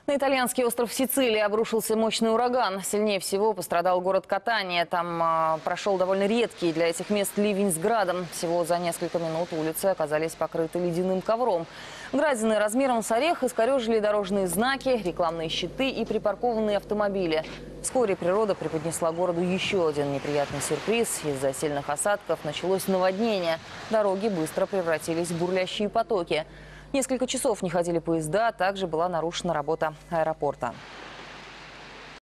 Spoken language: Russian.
На итальянский остров Сицилия обрушился мощный ураган. Сильнее всего пострадал город Катания. Там прошел довольно редкий для этих мест ливень с градом. Всего за несколько минут улицы оказались покрыты ледяным ковром. Градины размером с орех искорежили дорожные знаки, рекламные щиты и припаркованные автомобили. Вскоре природа преподнесла городу еще один неприятный сюрприз. Из-за сильных осадков началось наводнение. Дороги быстро превратились в бурлящие потоки. Несколько часов не ходили поезда, также была нарушена работа аэропорта.